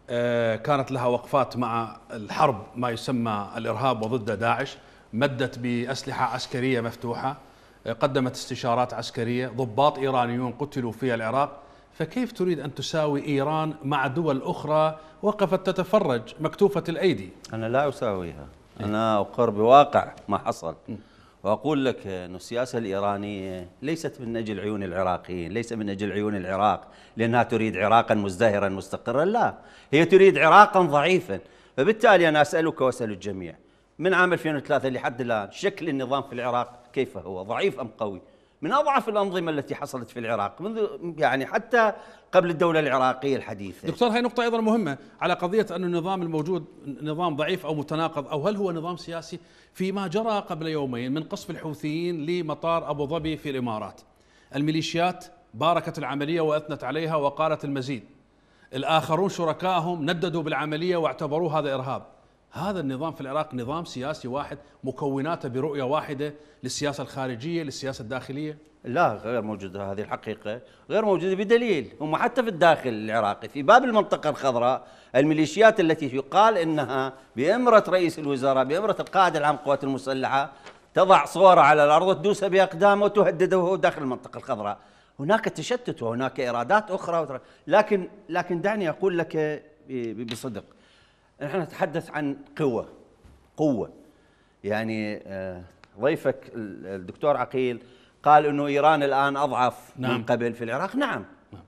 كانت لها وقفات مع الحرب ما يسمى الإرهاب وضد داعش، مدت بأسلحة عسكرية مفتوحة، قدمت استشارات عسكرية، ضباط إيرانيون قتلوا في العراق. فكيف تريد أن تساوي إيران مع دول أخرى وقفت تتفرج مكتوفة الأيدي؟ أنا لا أساويها، أنا أقر بواقع ما حصل، وأقول لك أن السياسة الإيرانية ليست من أجل عيون العراقيين، ليس من أجل عيون العراق لأنها تريد عراقا مزدهرا مستقرا، لا، هي تريد عراقا ضعيفا. فبالتالي أنا أسألك وأسأل الجميع، من عام 2003 لحد الآن شكل النظام في العراق كيف هو؟ ضعيف أم قوي؟ من أضعف الأنظمة التي حصلت في العراق منذ يعني حتى قبل الدولة العراقية الحديثة. دكتور، هاي نقطة أيضا مهمة على قضية أن النظام الموجود نظام ضعيف أو متناقض، أو هل هو نظام سياسي؟ فيما جرى قبل يومين من قصف الحوثيين لمطار أبو ظبي في الإمارات، الميليشيات باركت العملية وأثنت عليها وقالت المزيد، الآخرون شركائهم نددوا بالعملية واعتبروه هذا إرهاب. هذا النظام في العراق نظام سياسي واحد مكوناته برؤية واحدة للسياسة الخارجية للسياسة الداخلية؟ لا، غير موجودة، هذه الحقيقة غير موجودة، بدليل هم حتى في الداخل العراقي في باب المنطقة الخضراء الميليشيات التي يقال إنها بإمرة رئيس الوزراء بإمرة القائد العام للقوات المسلحة تضع صوره على الأرض وتدوس بأقدامه وتهدده وهو داخل المنطقة الخضراء. هناك تشتت وهناك إرادات أخرى، لكن دعني أقول لك بصدق، نحن نتحدث عن قوة. يعني ضيفك الدكتور عقيل قال إنه إيران الآن أضعف من قبل في العراق. نعم.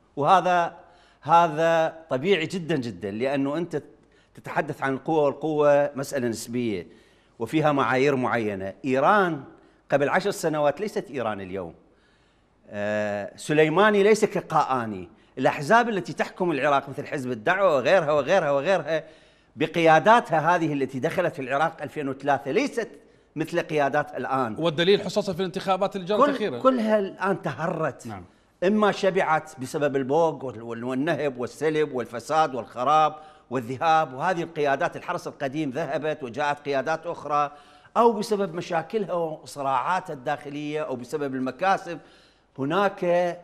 وهذا طبيعي جدا جدا، لأنه أنت تتحدث عن القوة، والقوة مسألة نسبية وفيها معايير معينة. إيران قبل 10 سنوات ليست إيران اليوم. سليماني ليس كقاآني. الأحزاب التي تحكم العراق مثل حزب الدعوة وغيرها وغيرها وغيرها بقياداتها هذه التي دخلت في العراق 2003 ليست مثل قيادات الآن. والدليل حصصها في الانتخابات اللي جرت أخيرا كلها الآن تهرت. نعم. إما شبعت بسبب البوق والنهب والسلب والفساد والخراب والذهاب، وهذه القيادات الحرس القديم ذهبت وجاءت قيادات أخرى، أو بسبب مشاكلها وصراعاتها الداخلية، أو بسبب المكاسب. هناك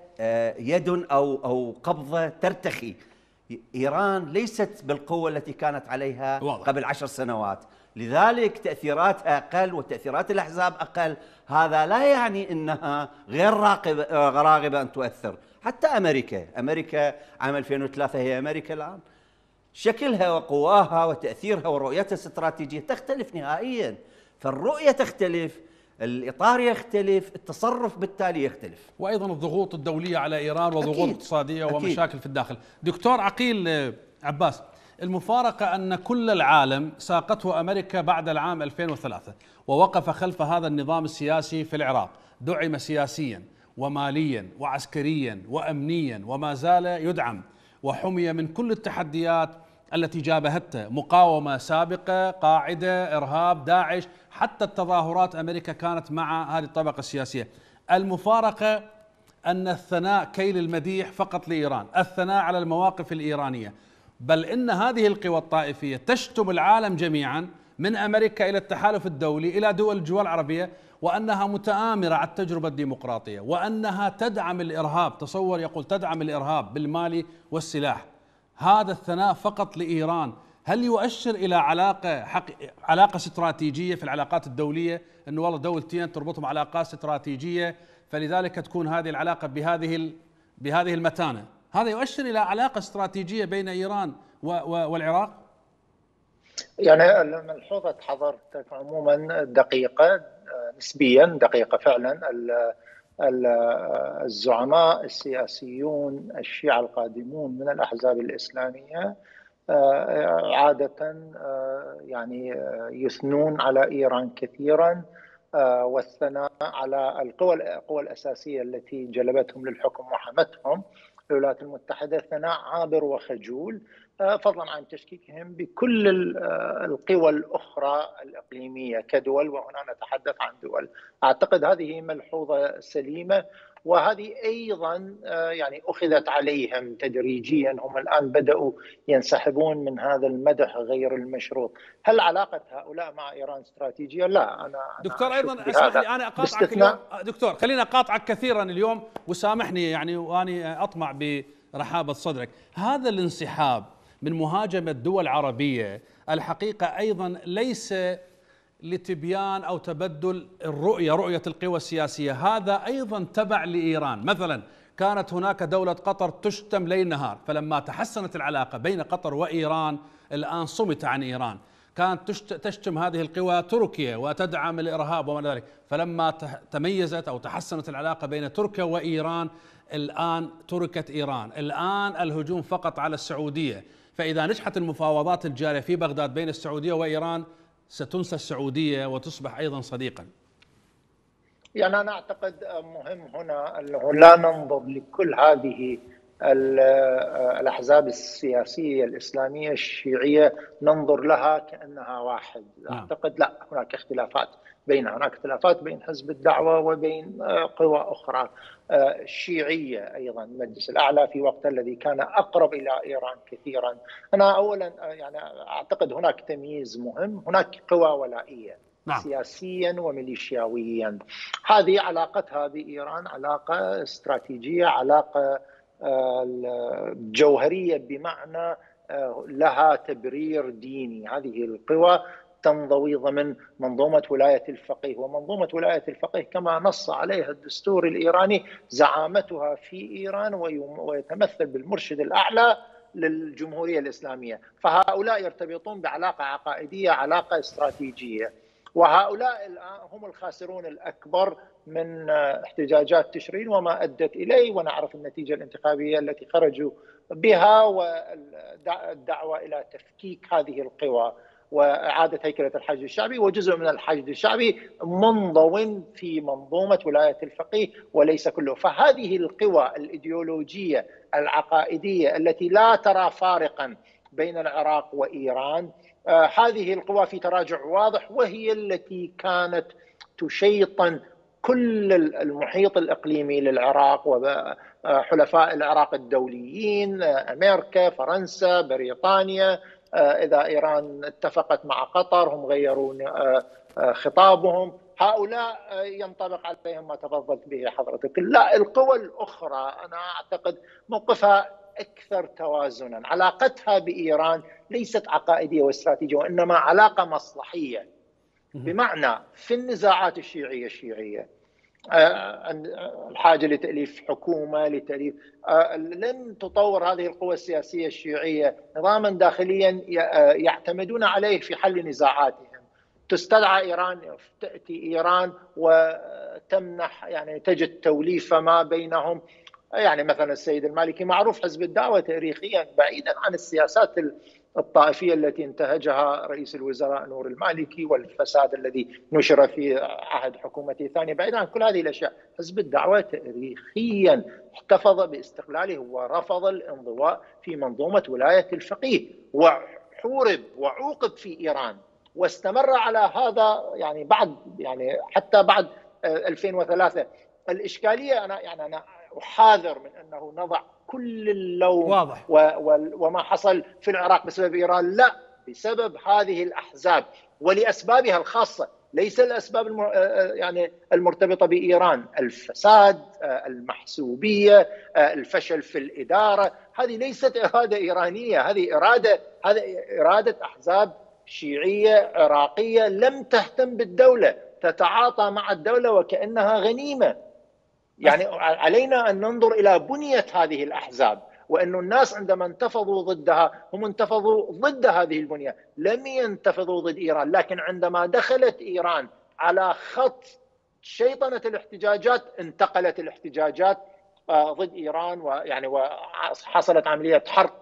يد أو قبضة ترتخي. إيران ليست بالقوة التي كانت عليها قبل 10 سنوات، لذلك تأثيراتها أقل وتأثيرات الأحزاب أقل. هذا لا يعني أنها غير راغبة أن تؤثر. حتى أمريكا عام 2003 هي أمريكا الآن، شكلها وقواها وتأثيرها ورؤيتها الاستراتيجية تختلف نهائيا. فالرؤية تختلف، الإطار يختلف، التصرف بالتالي يختلف، وأيضا الضغوط الدولية على إيران وضغوط اقتصادية ومشاكل في الداخل. دكتور عقيل عباس، المفارقة أن كل العالم ساقته أمريكا بعد العام 2003 ووقف خلف هذا النظام السياسي في العراق، دعم سياسيا وماليا وعسكريا وأمنيا وما زال يدعم، وحمي من كل التحديات التي جابهته، مقاومة سابقة، قاعدة، إرهاب، داعش، حتى التظاهرات أمريكا كانت مع هذه الطبقة السياسية. المفارقة أن الثناء كيل المديح فقط لإيران، الثناء على المواقف الإيرانية، بل إن هذه القوى الطائفية تشتم العالم جميعا من أمريكا إلى التحالف الدولي إلى دول الجوار العربية، وأنها متآمرة على التجربة الديمقراطية، وأنها تدعم الإرهاب. تصور، يقول تدعم الإرهاب بالمال والسلاح. هذا الثناء فقط لإيران هل يؤشر إلى علاقة استراتيجية في العلاقات الدولية، أنه والله دولتين تربطهم علاقات استراتيجية فلذلك تكون هذه العلاقة بهذه المتانة؟ هذا يؤشر إلى علاقة استراتيجية بين إيران والعراق؟ يعني الملحوظة حضرتك عموما دقيقة، نسبيا دقيقة فعلا. الزعماء السياسيون الشيعة القادمون من الأحزاب الإسلامية عادة يعني يثنون على إيران كثيرا، والثناء على القوى الأساسية التي جلبتهم للحكم وحمتهم الولايات المتحدة ثناء عابر وخجول، فضلا عن تشكيكهم بكل القوى الأخرى الإقليمية كدول، وهنا نتحدث عن دول. أعتقد هذه ملحوظة سليمة، وهذه أيضا يعني أخذت عليهم تدريجيا. هم الآن بدأوا ينسحبون من هذا المدح غير المشروط. هل علاقة هؤلاء مع إيران استراتيجية؟ لا. أنا دكتور أيضا اسمح لي أنا أقاطعك اليوم. دكتور خليني أقاطعك كثيرا اليوم وسامحني يعني، وأنا أطمع برحابة صدرك. هذا الانسحاب من مهاجمة دول عربية الحقيقة أيضا ليس لتبيان أو تبدل رؤية القوى السياسية، هذا أيضا تبع لإيران. مثلا كانت هناك دولة قطر تشتم ليل نهار، فلما تحسنت العلاقة بين قطر وإيران الآن صمت عن إيران. كانت تشتم هذه القوى تركيا وتدعم الإرهاب وما ذلك، فلما تميزت أو تحسنت العلاقة بين تركيا وإيران الآن تركت إيران. الآن الهجوم فقط على السعودية، فإذا نجحت المفاوضات الجارية في بغداد بين السعودية وإيران ستنسى السعودية وتصبح أيضا صديقا. يعني أنا أعتقد مهم هنا أنه لا ننظر لكل هذه الأحزاب السياسية الإسلامية الشيعية ننظر لها كأنها واحد. أعتقد لا، هناك اختلافات بينها، هناك اختلافات بين حزب الدعوة وبين قوى أخرى شيعية أيضا. المجلس الأعلى في وقت الذي كان أقرب إلى إيران كثيرا. أنا أولا يعني أعتقد هناك تمييز مهم، هناك قوى ولائية سياسيا وميليشياويا. هذه علاقتها بإيران علاقة استراتيجية، علاقة جوهرية، بمعنى لها تبرير ديني. هذه القوى تنضوي ضمن منظومة ولاية الفقيه، ومنظومة ولاية الفقيه كما نص عليها الدستور الإيراني زعامتها في إيران ويتمثل بالمرشد الأعلى للجمهورية الإسلامية. فهؤلاء يرتبطون بعلاقة عقائدية، علاقة استراتيجية، وهؤلاء الآن هم الخاسرون الأكبر من احتجاجات تشرين وما أدت إليه، ونعرف النتيجة الانتخابية التي خرجوا بها والدعوة إلى تفكيك هذه القوى وإعادة هيكلة الحشد الشعبي. وجزء من الحشد الشعبي منضو في منظومة ولاية الفقيه وليس كله. فهذه القوى الإيديولوجية العقائدية التي لا ترى فارقا بين العراق وإيران، هذه القوى في تراجع واضح، وهي التي كانت تشيطن كل المحيط الإقليمي للعراق وحلفاء العراق الدوليين، أمريكا، فرنسا، بريطانيا. إذا إيران اتفقت مع قطر هم غيرون خطابهم. هؤلاء ينطبق عليهم ما تفضلت به حضرتك. لا، القوى الأخرى أنا أعتقد موقفها أكثر توازنا. علاقتها بإيران ليست عقائدية واستراتيجية، وإنما علاقة مصلحية، بمعنى في النزاعات الشيعية الحاجة لتأليف حكومة، لتأليف لن تطور هذه القوى السياسية الشيعية نظاما داخليا يعتمدون عليه في حل نزاعاتهم. تستدعى إيران، تأتي إيران وتمنح، يعني تجد توليف ما بينهم. يعني مثلا السيد المالكي معروف حزب الدعوة تاريخيا بعيدا عن السياسات الطائفية التي انتهجها رئيس الوزراء نور المالكي والفساد الذي نشر في عهد حكومته الثانية، بعيدا عن كل هذه الأشياء. حزب الدعوة تاريخيا احتفظ باستقلاله ورفض الانضواء في منظومة ولاية الفقيه، وحورب وعوقب في إيران، واستمر على هذا يعني حتى بعد 2003. الإشكالية أنا أحاذر من أنه نضع كل اللوم واضح وما حصل في العراق بسبب إيران. لا، بسبب هذه الأحزاب ولأسبابها الخاصة، ليس الأسباب المرتبطة بإيران. الفساد، المحسوبية، الفشل في الإدارة، هذه ليست إرادة إيرانية، هذه إرادة أحزاب شيعية عراقية لم تهتم بالدولة، تتعاطى مع الدولة وكأنها غنيمة. يعني علينا أن ننظر إلى بنية هذه الأحزاب، وأن الناس عندما انتفضوا ضدها هم انتفضوا ضد هذه البنية، لم ينتفضوا ضد إيران. لكن عندما دخلت إيران على خط شيطنة الاحتجاجات، انتقلت الاحتجاجات ضد إيران، وحصلت عملية حرق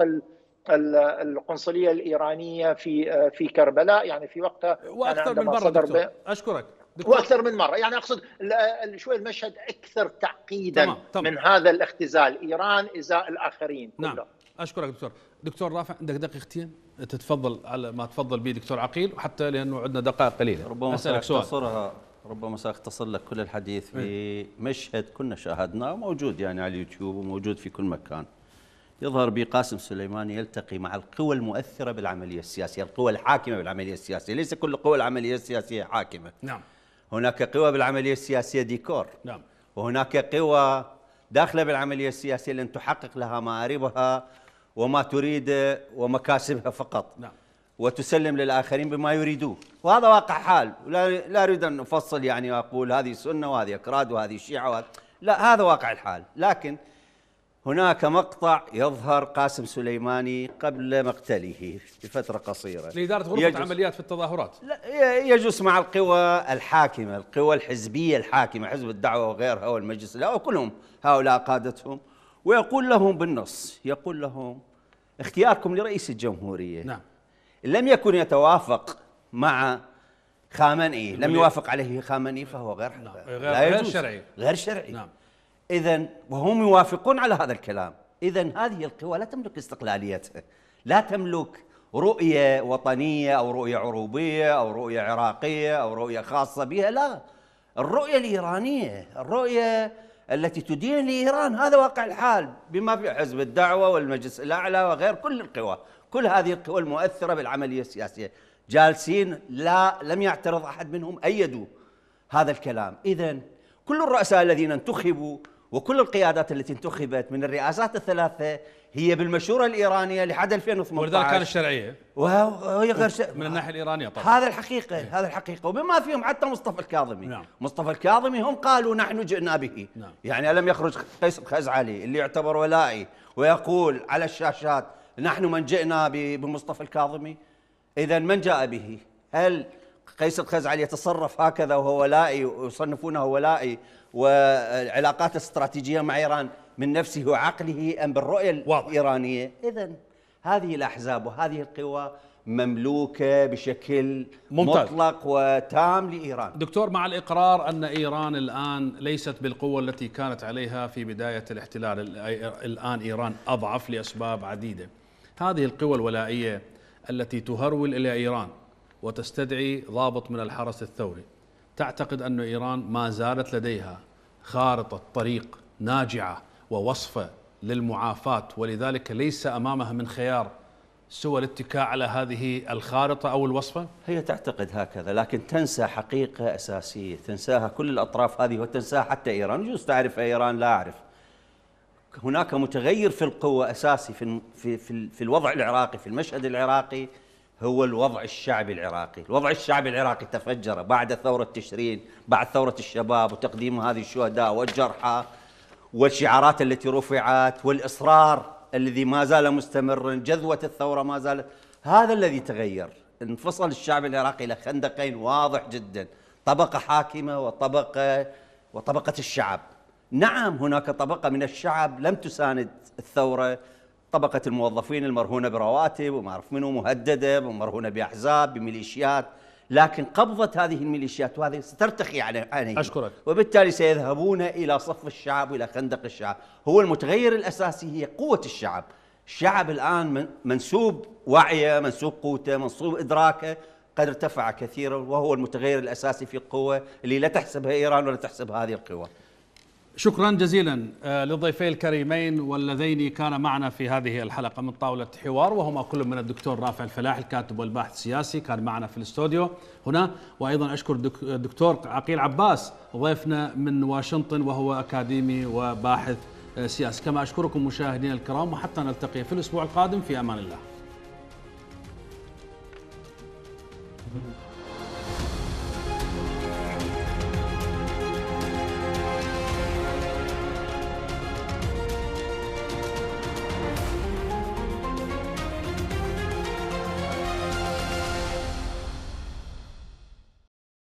القنصلية الإيرانية في كربلاء، يعني في وقتها. وأكثر من مرة دكتور. أشكرك دكتور. وأكثر من مرة، يعني أقصد شوي المشهد أكثر تعقيدا من هذا الاختزال، إيران إزاء الآخرين. نعم، أشكرك دكتور رافع. عندك دقيقتين تتفضل على ما تفضل به دكتور عقيل، وحتى لأنه عندنا دقائق قليلة أسألك سؤال. ربما سأختصر لك كل الحديث في مشهد كنا شاهدناه، موجود يعني على اليوتيوب وموجود في كل مكان. يظهر بقاسم سليماني يلتقي مع القوى المؤثرة بالعملية السياسية، القوى الحاكمة بالعملية السياسية. ليس كل قوى العملية السياسية حاكمة. نعم. هناك قوى بالعملية السياسية ديكور. نعم. وهناك قوى داخلة بالعملية السياسية لن تحقق لها مآربها وما تريد ومكاسبها فقط. نعم. وتسلم للآخرين بما يريدوه، وهذا واقع حال. لا أريد أن أفصل يعني وأقول هذه سنة وهذه أكراد وهذه شيعة لا، هذا واقع الحال. لكن هناك مقطع يظهر قاسم سليماني قبل مقتله بفترة قصيرة لإدارة غرفة عمليات في التظاهرات. لا، يجلس مع القوى الحاكمة، القوى الحزبية الحاكمة، حزب الدعوة وغيرها والمجلس الأعلى وكلهم هؤلاء قادتهم، ويقول لهم بالنص، يقول لهم اختياركم لرئيس الجمهورية نعم. إن لم يكن يتوافق مع خامنئي، لم يوافق عليه خامنئي فهو غير شرعي. غير شرعي. نعم. إذن وهم يوافقون على هذا الكلام. إذن هذه القوى لا تملك استقلاليتها، لا تملك رؤية وطنية أو رؤية عروبية أو رؤية عراقية أو رؤية خاصة بها، لا، الرؤية الإيرانية، الرؤية التي تدين لإيران، هذا واقع الحال بما في حزب الدعوة والمجلس الأعلى وغير كل القوى، كل هذه القوى المؤثرة بالعملية السياسية جالسين، لم يعترض أحد منهم، أيدوا هذا الكلام. إذن كل الرؤساء الذين انتخبوا وكل القيادات التي انتخبت من الرئاسات الثلاثة هي بالمشورة الإيرانية لحد 2018، ولذلك كانت الشرعية وهي غير من الناحية الإيرانية طبعا. هذا الحقيقة، هذا الحقيقة، وبما فيهم حتى مصطفى الكاظمي. نعم. مصطفى الكاظمي هم قالوا نحن جئنا به. نعم. يعني ألم يخرج قيس الخزعلي اللي يعتبر ولائي ويقول على الشاشات نحن من جئنا بمصطفى الكاظمي؟ إذن من جاء به؟ هل قيس الخزعلي يتصرف هكذا وهو ولائي ويصنفونه ولائي والعلاقات الاستراتيجية مع إيران من نفسه وعقله أم بالرؤية الإيرانية؟ إذن هذه الأحزاب وهذه القوى مملوكة بشكل مطلق وتام لإيران. دكتور، مع الإقرار أن إيران الآن ليست بالقوة التي كانت عليها في بداية الاحتلال، الآن إيران أضعف لأسباب عديدة، هذه القوى الولائية التي تهرول إلى إيران وتستدعي ضابط من الحرس الثوري، تعتقد أن إيران ما زالت لديها خارطة طريق ناجعة ووصفة للمعافاة، ولذلك ليس أمامها من خيار سوى الاتكاء على هذه الخارطة أو الوصفة؟ هي تعتقد هكذا، لكن تنسى حقيقة أساسية تنساها كل الأطراف هذه وتنساها حتى إيران. يجوز تعرف إيران، لا أعرف. هناك متغير في القوة أساسي في الوضع العراقي، في المشهد العراقي، هو الوضع الشعبي العراقي. الوضع الشعبي العراقي تفجر بعد ثورة تشرين، بعد ثورة الشباب وتقديم هذه الشهداء والجرحى والشعارات التي رفعت والإصرار الذي ما زال مستمرا، جذوة الثورة ما زالت. هذا الذي تغير، انفصل الشعب العراقي إلى خندقين واضح جدا، طبقة حاكمة وطبقة الشعب. نعم، هناك طبقة من الشعب لم تساند الثورة، طبقة الموظفين المرهونة برواتب وما أعرف منه، مهددة ومرهونة بأحزاب بميليشيات، لكن قبضة هذه الميليشيات وهذه سترتخي عليهم. أشكرك. وبالتالي سيذهبون إلى صف الشعب وإلى خندق الشعب. هو المتغير الأساسي هي قوة الشعب. الشعب الآن منسوب وعيه، منسوب قوته، منسوب إدراكه قد ارتفع كثيرا، وهو المتغير الأساسي في القوة اللي لا تحسبها إيران ولا تحسبها هذه القوى. شكرا جزيلا للضيفين الكريمين واللذين كان معنا في هذه الحلقة من طاولة حوار، وهما كل من الدكتور رافع الفلاح الكاتب والباحث السياسي كان معنا في الاستوديو هنا، وأيضا أشكر الدكتور عقيل عباس ضيفنا من واشنطن وهو أكاديمي وباحث سياسي. كما أشكركم مشاهدينا الكرام، وحتى نلتقي في الأسبوع القادم، في أمان الله.